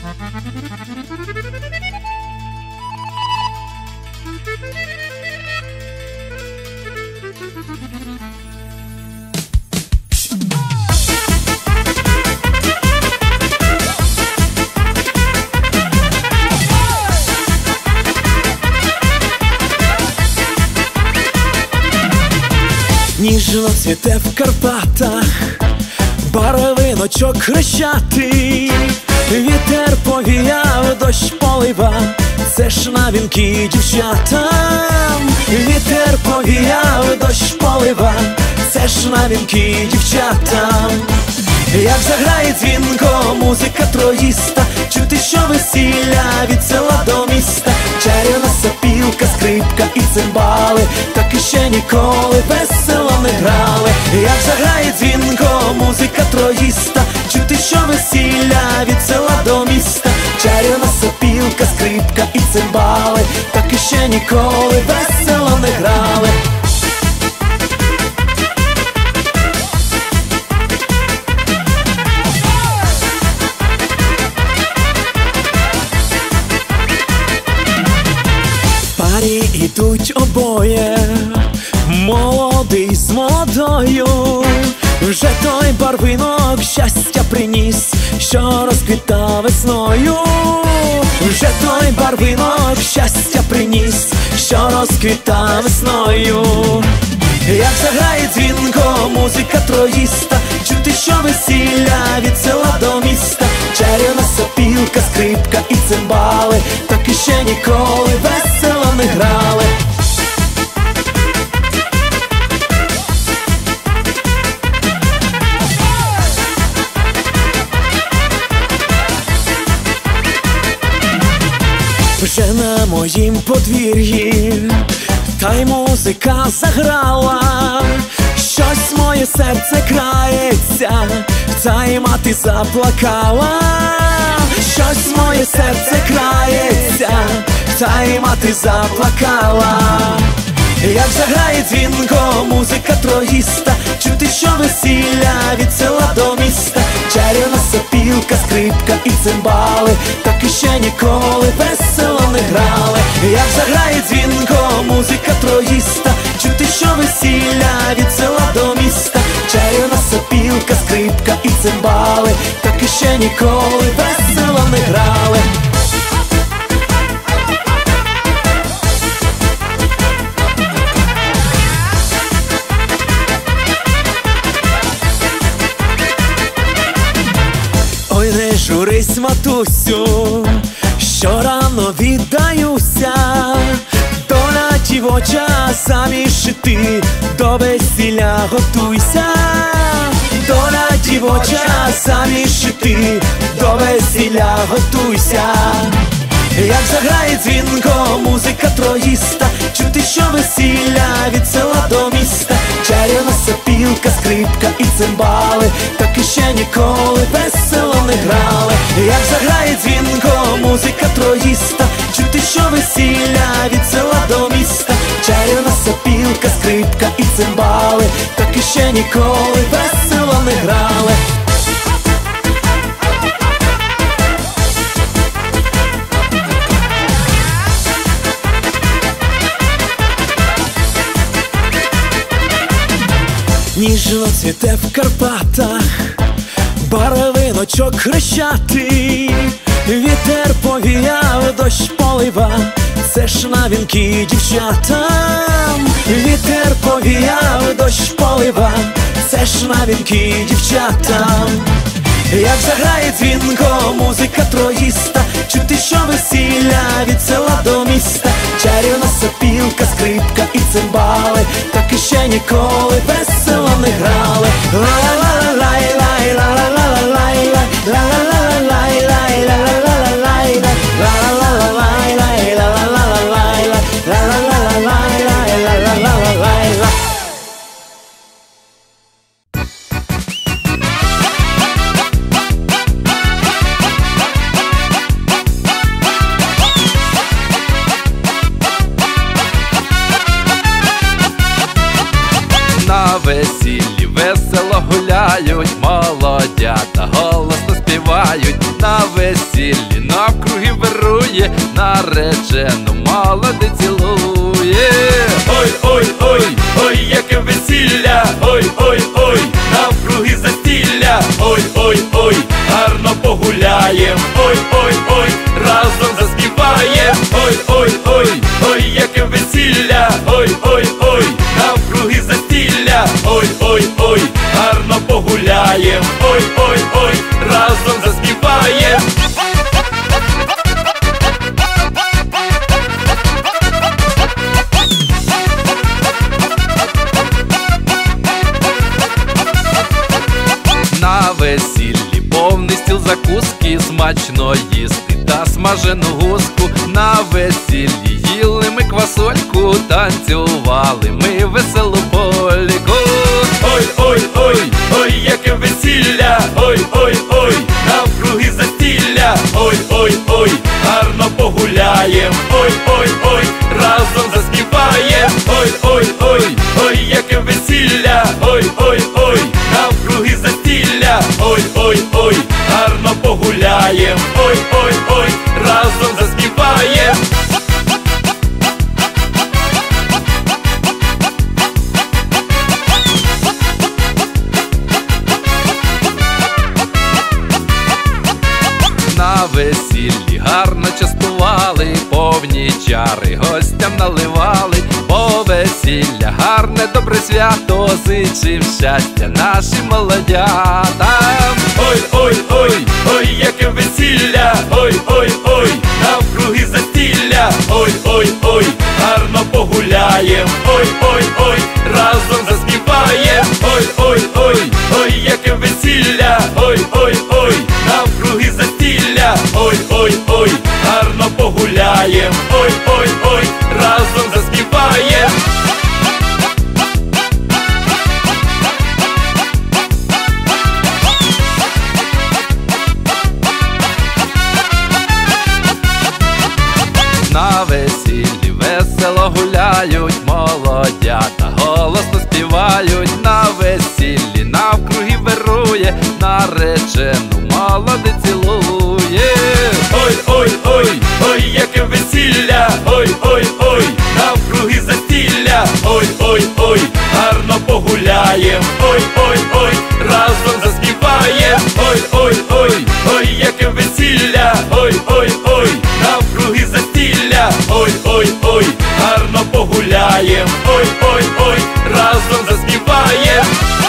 Ніжно цвіте в Карпатах барвиночок хрещатий, вітер повіяв, дощ полива, це ж на вінки дівчатам. Вітер повіяв, дощ полива, це ж на вінки дівчатам. Як заграє дзвінко музика троїста, чути, що весілля від села до міста. Чарівна сопілка, скрипка і цимбали, так іще ніколи весело не грали. Як заграє дзвінко музика троїста, чути, що весілля від села до міста. Чарівна сопілка, скрипка і цимбали, так іще ніколи весело не грали. Парі ідуть обоє, молодий з молодою. Вже той барвинок щастя приніс, що розквітав весною. Вже той барвинок щастя приніс, що розквітав весною. Як заграє дзвінко музика троїста, чути, що весілля від села до міста. Чарівна сопілка, скрипка і цимбали, так іще ніколи весело не грали. Вже на моїм подвір'ї та й музика заграла, щось моє серце крається, та й мати заплакала. Щось моє серце крається, та й мати заплакала. Як заграє дзвінко музика троїста, чути, що весілля від села до міста. Чарівна сопілка, скрипка і цимбали, так іще ніколи весело не грали. Як заграє дзвінко музика троїста, чути, що весілля від села до міста. Чарівна сопілка, скрипка і цимбали, так іще ніколи весело не грали. Ой, не журись, матусю, що рано віддаюся. Доля дівоча, заміж ти до весілля готуйся. Доля дівоча, заміж ти до весілля готуйся. Як заграє дзвінко музика троїста, чути, що весілля від села до міста. Чарівна сопілка, скрипка і цимбали, так іще ніколи весело не грали. Як заграє дзвінко музика троїста, чути, що весілля від села до міста. Чарівна сопілка, скрипка і цимбали, так іще ніколи весело не грали. Ніжно цвіте в Карпатах барвиночок хрещатий, вітер повіяв, дощ полива, це ж на вінки дівчатам. Вітер повіяв, дощ полива, це ж на вінки дівчатам. Як заграє дзвінко музика троїста, чути, що весілля від села до міста. Чарівна сопілка, скрипка і цимбали, так іще ніколи весело не грали. На весіллі весело гуляють, молодята голосно співають. На весіллі цілує, наречену молоди цілує. Ой, ой, ой, ой, яке весілля, ой, ой, ой, навкруги застілля, ой, ой, ой, гарно погуляєм, ой, ой, ой, разом заспіваєм, ой, ой, ой, ой, яке весілля, ой, ой, ой, навкруги застілля, ой, ой, ой, гарно погуляєм, ой, ой, ой, разом заспіваєм. На весіллі повний стіл закуски, смачно їсти та смажену гуску. На весіллі їли ми квасольку, танцювали ми веселу польку. Ой, ой, ой, ой, яке весілля, ой, ой, ой, навкруги застілля, ой, ой, ой, гарно погуляєм, ой, ой, ой, разом заспіваєм, ой, ой, ой, ой, яке весілля, ой, ой, ой, навкруги застілля, ой, ой, ой, гарно погуляєм, ой, ой, ой, разом заспіваєм. На весіллі гарно частували, повні чари гостям наливали. Бо весілля гарне, добре свято, зичим щастя нашим молодятам. Ой, ой, ой, ой, яке весілля, ой, ой, ой, навкруги застілля, ой, ой, ой, гарно погуляєм, ой, ой, ой, разом заспіваєм, ой, ой, ой, ой, яке весілля, ой, ой, ой, навкруги застілля, ой, ой, ой, гарно погуляєм, ой, ой, ой, разом заспіваєм. На весіллі весело гуляють, молодята голосно співають. На весіллі навкруги вирує, наречену молоди цілує. Ой, ой, ой, ой, яке весілля, ой, ой, ой, навкруги застілля, ой, ой, ой, гарно погуляєм, ой, ой, ой, разом заспіваєм, ой, ой, ой, ой, яке весілля, ой, ой, ой, навкруги застілля, ой, ой, ой, гарно погуляєм, ой, ой, ой, разом заспіваєм.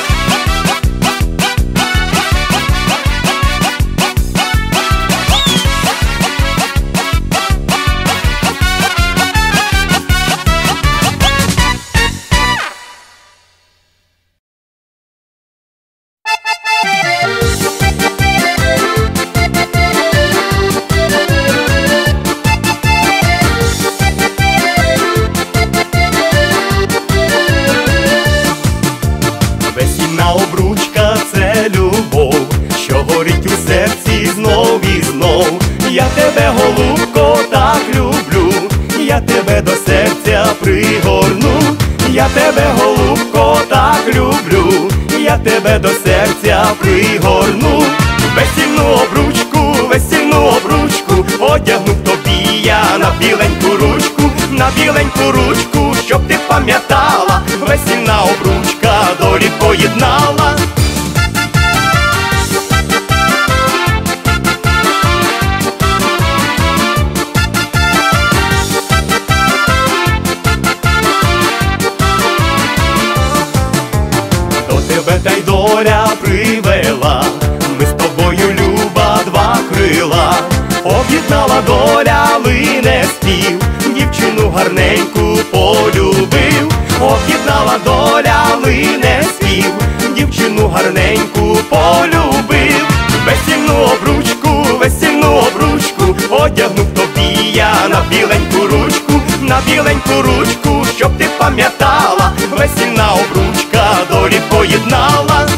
Весільна обручка – це любов, що горить у серці знов і знов. Я тебе, голубко, так люблю, я тебе до серця пригорну. Я тебе, голубко, так люблю, я тебе до серця пригорну. Весільну обручку, одягнув тобі я на біленьку ручку, щоб ти пам'ятала, весільна обручка долі поєднала. До тебе та й доля привела, ми з тобою, люба, два крила. Об'єднала доля, лине спів, дівчину гарненьку полюбив. Об'єднала доля, лине спів, дівчину гарненьку полюбив. Весільну обручку, одягнув тобі я на біленьку ручку, щоб ти пам'ятала, весільна обручка долі поєднала.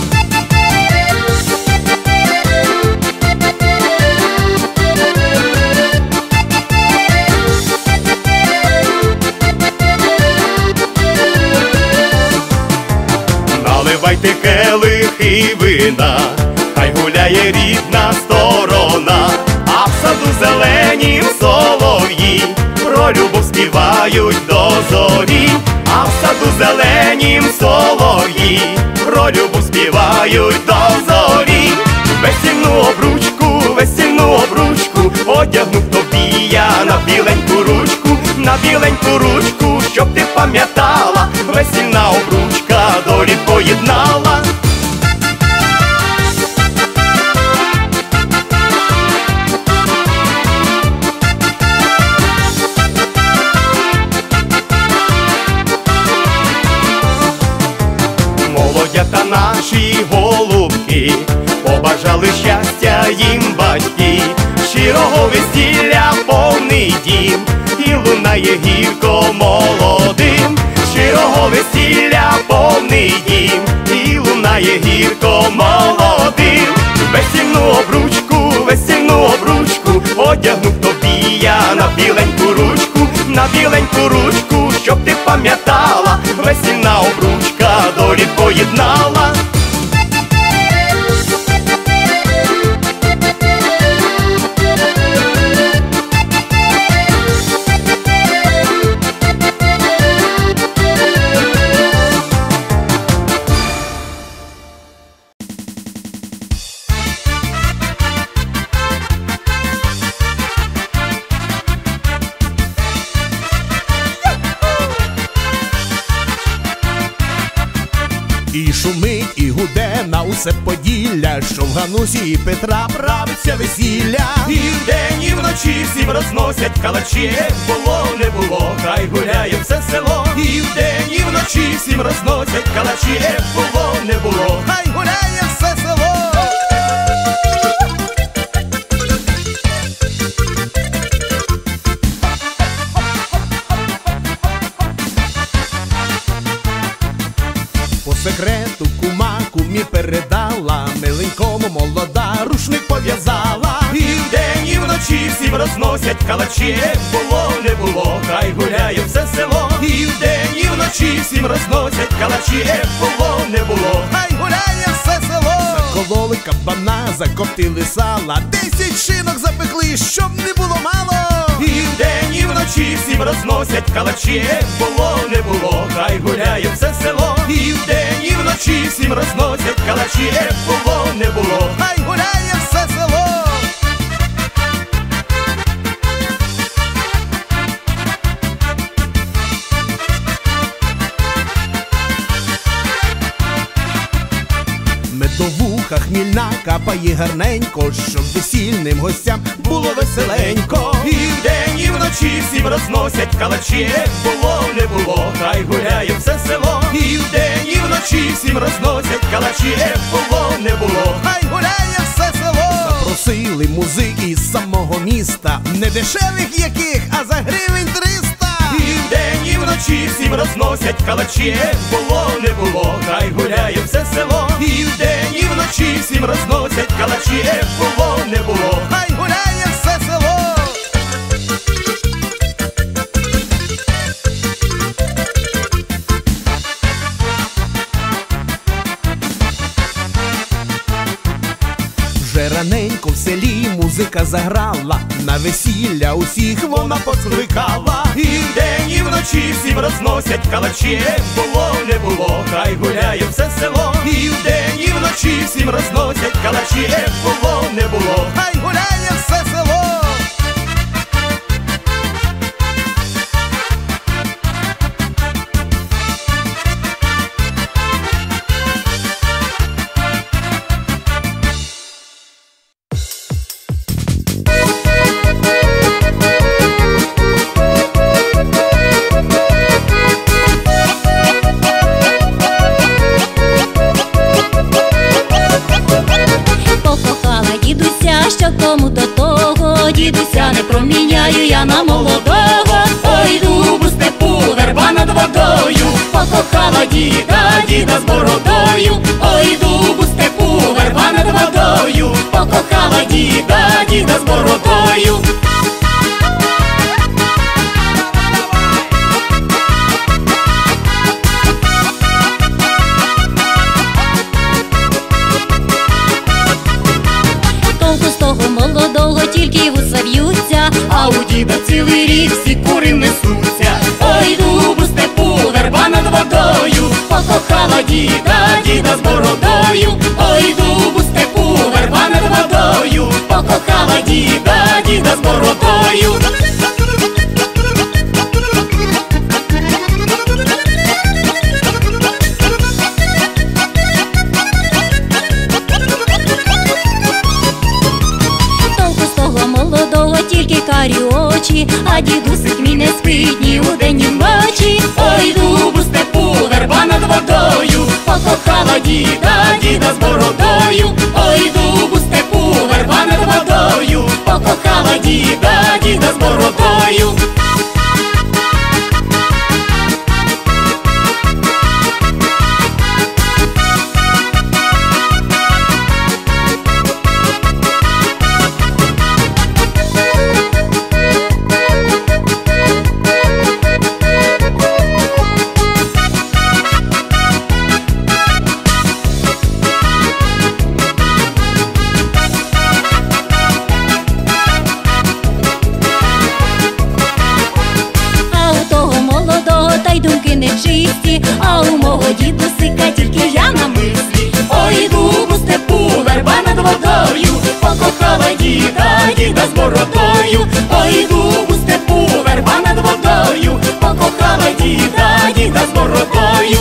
Наливайте келихи вина, хай гуляє рідна сторона, а в саду зеленім співають до зорі, а в саду зеленім солов'ї про любов співають до зорі. Весільну обручку одягнув тобі я на біленьку ручку, щоб ти пам'ятала, весільна обручка долі поєднала. Молодята наші голубки побажали щастя їм батьки, щирого весілля повний дім, і лунає гірко молодим. Щирого весілля повний дім, і лунає гірко молодим. Весільну обручку одягнув тобі я на біленьку ручку, щоб ти пам'ятала, весільна обручка долі поєднала. І шумить, і гуде на усе Поділля, що в Ганусі і Петра правиться весілля. І вдень, і вночі всім розносять калачі, було не було, хай гуляє все село. І вдень, і вночі всім розносять калачі, було не було, хай гуляє все село. По секрету кумі передала, миленькому молода рушник пов'язала. І вдень, і вночі всім розносять калачі, було не було, хай гуляє все село. І вдень, і вночі всім розносять калачі, було не було, хай гуляє все село. Закололи кабана, закоптили сала, 10 шинок запекли, щоб не було мало. І вдень, і вночі всім розносять калачі, було не було, хай гуляє все село. І вдень, і вночі всім розносять калачі, було не було, хай гуляє все село. Медовуха хмільна капає гарненько, щоб весільним гостям було веселенько. І вдень, і вночі всім розносять калачі, було не було, хай гуляє все село. І вдень, і вночі всім розносять калачі, було не було, хай гуляє все село. Запросили музики з самого міста, не дешевих яких, а за гривень 300. І вдень, і вночі всім розносять калачі, було не було, хай гуляє все село. І вдень, і вночі всім розносять калачі, було не було, хай гуляє все село. Вже раненько в селі музика заграла, на весілля усіх вона покликала. І вдень, і вночі всім розносять калачі, було не було, хай гуляє все село. І вдень, і вночі всім розносять калачі, було не було, хай гуляє все село. Що тому до того, дідуся не проміняю я на молодого. Ой, дубу степу, верба над водою, покохала діда з бородою. Ой, дубу степу, верба над водою, покохала діда з бородою. А у діда цілий рік всі кури несуться. Ой, дубу степу, верба над водою, покохала діда, діда з бородою. Ой, дубу степу, верба над водою, покохала діда, діда з бородою. Тільки карі очі, а дідусик мій не спить ні удень, ні вночі. Ой, дубу степу, верба над водою, покохала діда, діда з бородою. Ой, дубу степу, верба над водою, покохала діда, діда з бородою. Нечисті, а у мого дідусика тільки я на мислі. Ой, дубу степу, верба над водою, покохала діда, діда з бородою. Ой, дубу степу, верба над водою, покохала діда, діда з бородою.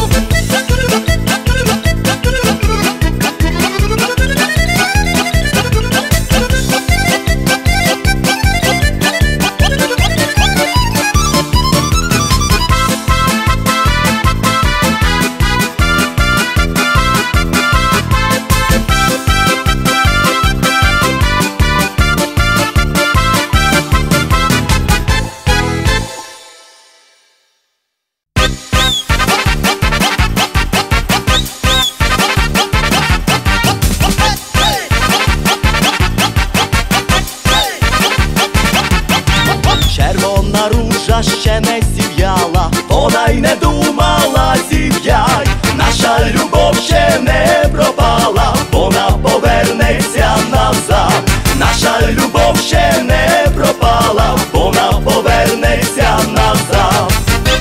Червона ружа ще не зів'яла, вона й не думала зів'ять. Наша любов ще не пропала, вона повернеться назад. Наша любов ще не пропала, вона повернеться назад.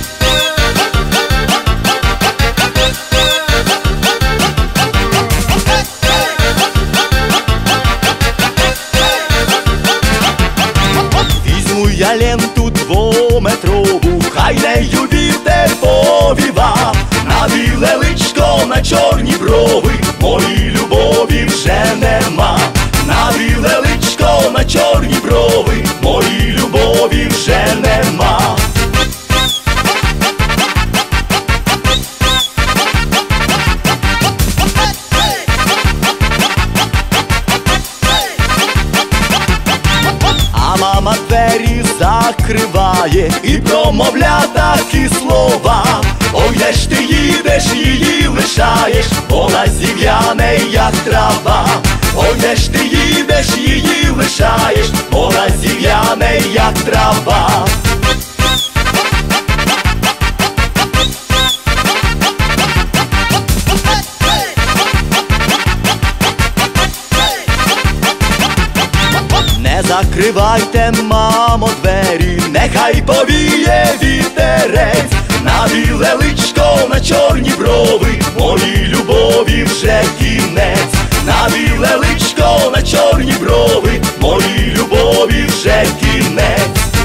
Візьму я ленту двометрову, хай нею вітер повіва. На біле личко, на чорні брови, моїй любові вже нема. На біле личко, на чорні брови, моїй любові вже нема. А мама двері закриває і промовля такі слова. Ой, де ж ти їдеш, її лишаєш, вона зів'яне, як трава. Ой, де ж ти їдеш, її лишаєш, вона зів'яне, як трава. Не закривайте, мамо, двері, нехай повіє вітерець. На біле личко, на чорні брови, моїй любові вже кінець. На біле личко, на чорні брови, моїй любові вже кінець.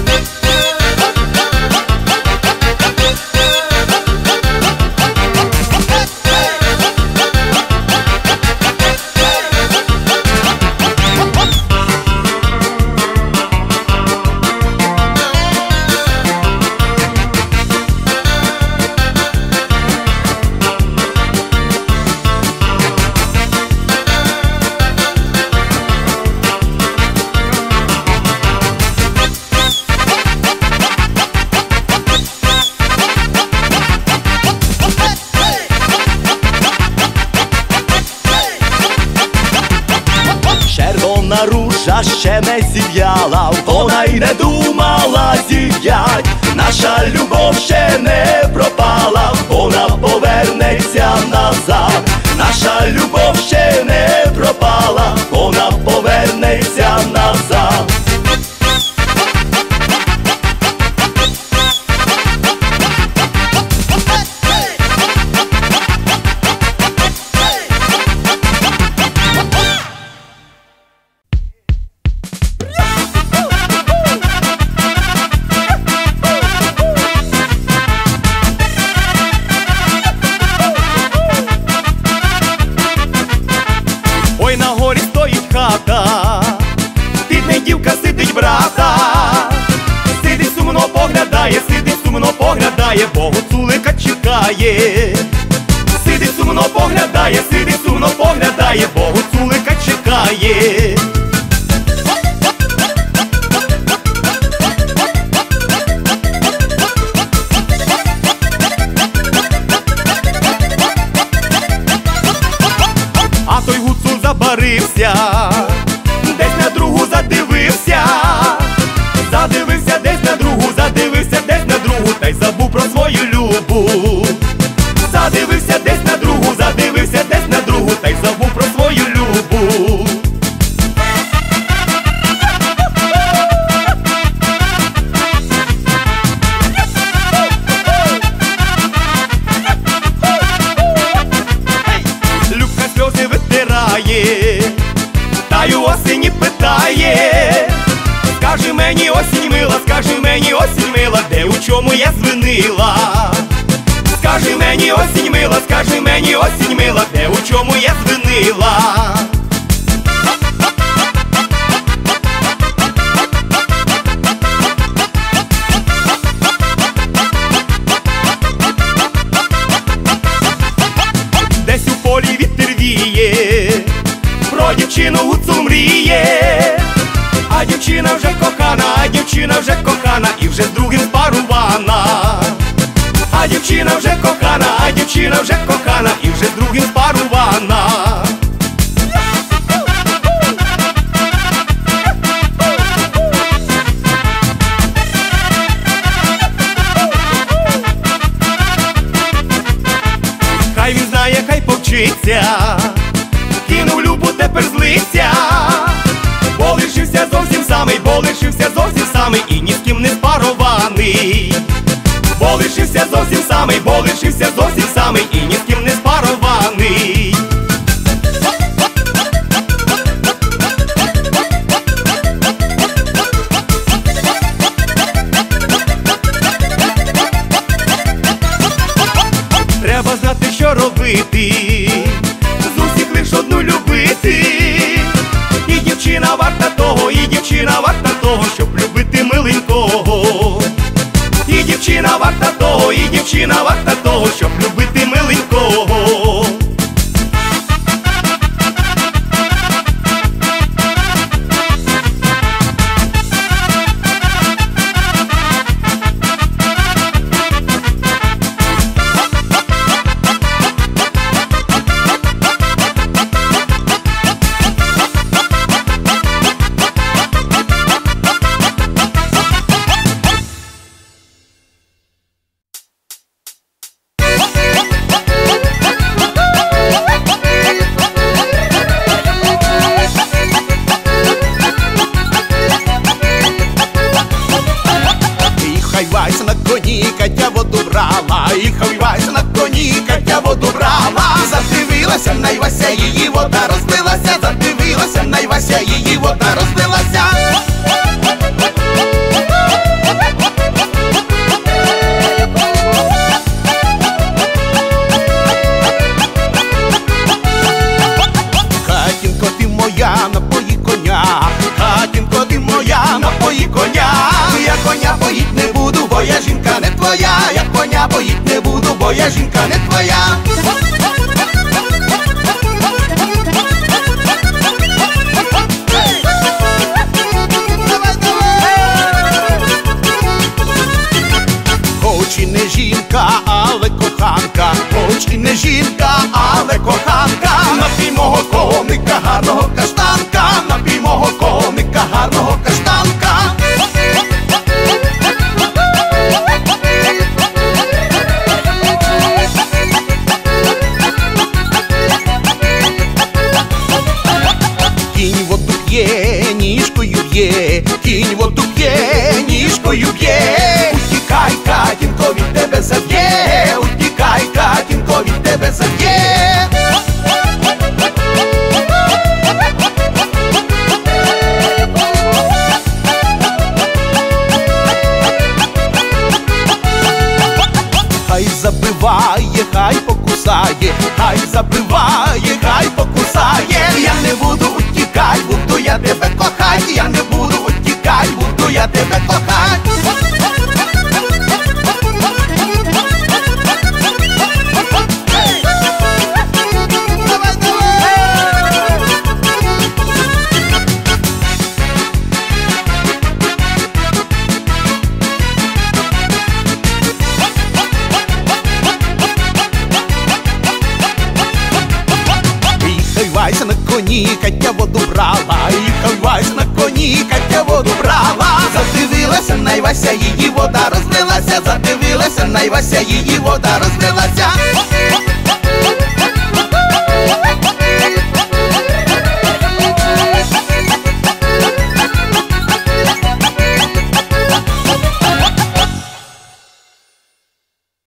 Червона ружа ще не зів'яла, вона й не думала зів'ять. Наша любов ще не пропала, вона повернеться назад. Наша любов ще не пропала, вона повернеться назад. хата, бідна дівка сидить брата, сидить сумно поглядає, бо гуцулика чекає. Сидить сумно поглядає, бо гуцулика чекає. А той гуцул забарився, десь на другу задивився, десь на другу, та й забув про свою любу. Задивився десь на другу, та й забув про свою любу. Любка сльози витирає, та й у осені питає: скажи мені, осінь мила, де у чому я звинила? Скажи мені, осінь мила, де у чому я звинила? Десь у полі вітер віє, про дівчину гуцул мріє. А дівчина вже кохана, і вже з другим спарувана. А дівчина вже кохана, і вже з другим спарувана. Хай він знає, хай повчиться, кинув любу, тепер злиться. Бо лишився зовсім самий, і ні з ким не спарований. Бо лишився зовсім самий, і ні з ким не спарований. Треба знати, що робити, з усіх лиш одну любити. І дівчина варта того, щоб любити миленького. І дівчина варта того, щоб любити миленького. Катя воду брала, і хавайся на коні, Катя воду брала. Задивилася на Івася, її вода розлилася, задивилася на Івася, її вода розлилася. Хатінко, ти моя, напої коня, хатінко, ти моя, напої коня. Я коня поїть не буду, бо я жінка не твоя. Я коня поїть не буду, бо я жінка не твоя. Хоч і не жінка, але коханка, хоч і не жінка, але коханка. Напій мого коника гарного каштанка, напій мого коника гарного каштанка. Кінь воду п'є, ніжкою б'є, кінь воду п'є, ніжкою б'є. Утікай, Катінко, від тебе заб'є, утікай, Катінко, від тебе заб'є. Хай забиває, хай покусає, хай забиває, хай покусає. Я не буду утікати. Вася, її вода розлилася, задивилася, на Вася, її вода розлилася.